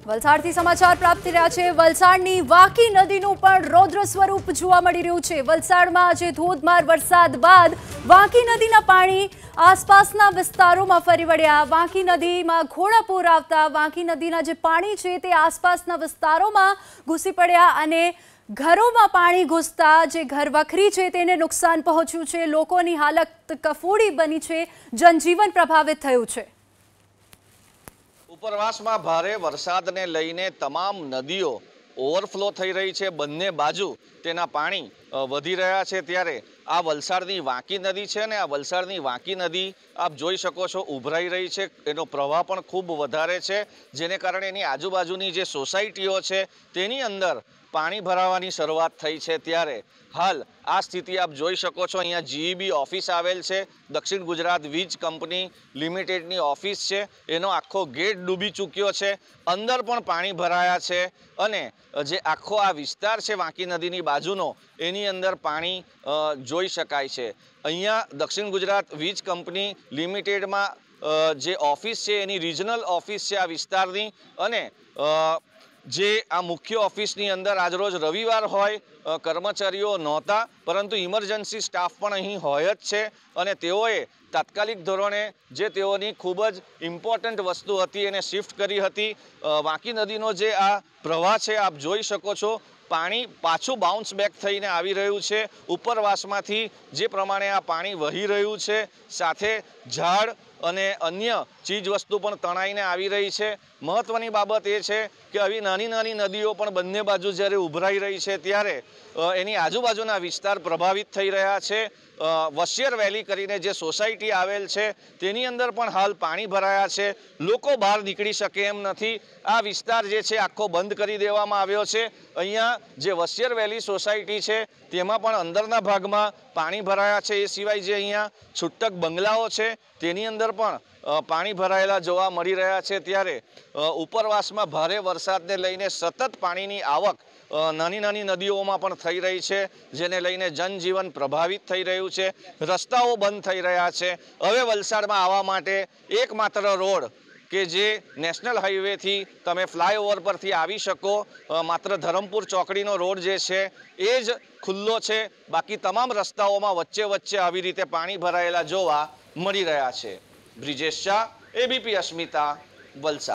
વલસાડથી સમાચાર પ્રાપ્ત થઈ રહ્યા છે। વલસાડની વાકી નદીનું પણ રૌદ્ર સ્વરૂપ જોવા મળી રહ્યું છે। વલસાડમાં આજે ધોધમાર વરસાદ બાદ વાકી નદીના પાણી આસપાસના વિસ્તારોમાં ફરી વળ્યા। વાકી નદીમાં ઘોડાપૂર આવતા વાકી નદીના જે પાણી છે તે આસપાસના વિસ્તારોમાં ઘૂસી પડ્યા અને ઘરોમાં પાણી ઘૂસતા જે ઘરવખરી છે તેને નુકસાન પહોંચ્યું છે। લોકોની હાલત કફોડી બની છે, જનજીવન પ્રભાવિત થયું છે। ઉપરવાસમાં ભારે વરસાદને લઈને તમામ નદીઓ ઓવરફ્લો થઈ રહી છે। બંને બાજુ તેના પાણી વધી રહ્યા છે। ત્યારે આ વલસાડની વાંકી નદી છે ને આ વલસાડની વાંકી નદી આપ જોઈ શકો છો ઉભરાઈ રહી છે। એનો પ્રવાહ પણ ખૂબ વધારે છે, જેને કારણે એની આજુબાજુની જે સોસાયટીઓ છે તેની અંદર પાણી ભરાવાની શરૂઆત થઈ છે। ત્યારે હાલ આ સ્થિતિ આપ જોઈ શકો છો। અહીંયા જીઈબી ઓફિસ આવેલ છે, દક્ષિણ ગુજરાત વીજ કંપની લિમિટેડની ઓફિસ છે, એનો આખો ગેટ ડૂબી ચૂક્યો છે, અંદર પણ પાણી ભરાયા છે અને જે આખો આ વિસ્તાર છે વાંકી નદીની બાજુનો એની અંદર પાણી જોઈ શકાય છે। અહીંયા દક્ષિણ ગુજરાત વીજ કંપની લિમિટેડમાં જે ઓફિસ છે એની રિજનલ ઓફિસ છે આ વિસ્તારની અને જે આ મુખ્ય ઓફિસની અંદર આજરોજ રવિવાર હોય, કર્મચારીઓ નહોતા, પરંતુ ઇમરજન્સી સ્ટાફ પણ અહીં હોય જ છે અને તેઓએ તાત્કાલિક ધોરણે જે તેઓની ખૂબ જ ઇમ્પોર્ટન્ટ વસ્તુ હતી એને શિફ્ટ કરી હતી। વાંકી નદીનો જે આ પ્રવાહ છે આપ જોઈ શકો છો, પાણી પાછું બાઉન્સ બેક થઈને આવી રહ્યું છે। ઉપરવાસમાંથી જે પ્રમાણે આ પાણી વહી રહ્યું છે, સાથે ઝાડ અને અન્ય ચીજ વસ્તુ પણ તણાઈને આવી રહી છે। મહત્વની બાબત એ છે કે આવી નાની નાની નદીઓ પણ બંને બાજુ જ્યારે ઉભરાઈ રહી છે ત્યારે એની આજુબાજુના વિસ્તાર પ્રભાવિત થઈ રહ્યા છે। વશિયર વેલી કરીને જે સોસાયટી આવેલ છે તેની અંદર પણ હાલ પાણી ભરાયા છે। લોકો બહાર નીકળી શકે એમ નથી। આ વિસ્તાર જે છે આખો બંધ કરી દેવામાં આવ્યો છે। અહીંયા જે વશિયર વેલી સોસાયટી છે તેમાં પણ અંદરના ભાગમાં પાણી ભરાયા છે। એ સિવાય જે અહીંયા છૂટક બંગલાઓ છે તેની અંદર પણ પાણી ભરાયેલા જોવા મળી રહ્યા છે। ત્યારે ઉપરવાસમાં ભારે વરસાદને લઈને સતત પાણીની આવક નાની નાની નદીઓમાં પણ થઈ રહી છે, જેને લઈને જનજીવન પ્રભાવિત થઈ રહ્યું છે। રસ્તાઓ બંધ થઈ રહ્યા છે। હવે વલસાડમાં આવવા માટે એકમાત્ર રોડ કે જે નેશનલ હાઈવેથી તમે ફ્લાયઓવર પરથી આવી શકો, માત્ર ધરમપુર ચોકડીનો રોડ જે છે એ જ ખુલ્લો છે। બાકી તમામ રસ્તાઓમાં વચ્ચે વચ્ચે આવી રીતે પાણી ભરાયેલા જોવા મળી રહ્યા છે। બ્રિજેશ શાહ, એબીપી અસ્મિતા, વલસાડ।